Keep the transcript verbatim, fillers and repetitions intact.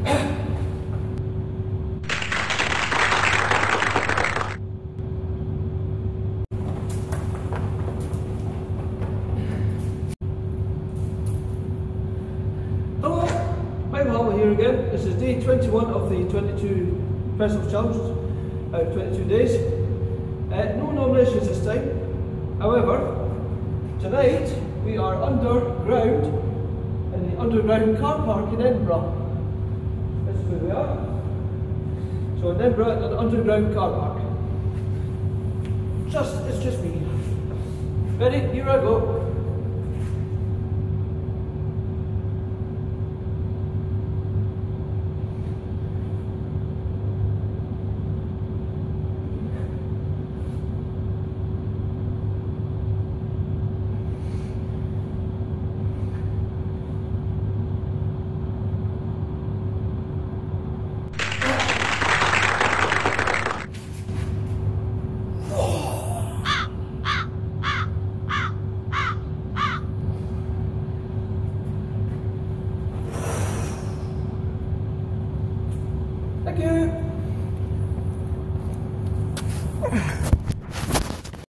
Hello, I'm Halma here again. This is day twenty-one of the twenty-two personal challenges, out of twenty-two days. Uh, no nominations this time. However, tonight we are underground in the underground car park in Edinburgh. This is where we are. So in Edinburgh, an underground car park. Just, it's just me. Ready? Here I go.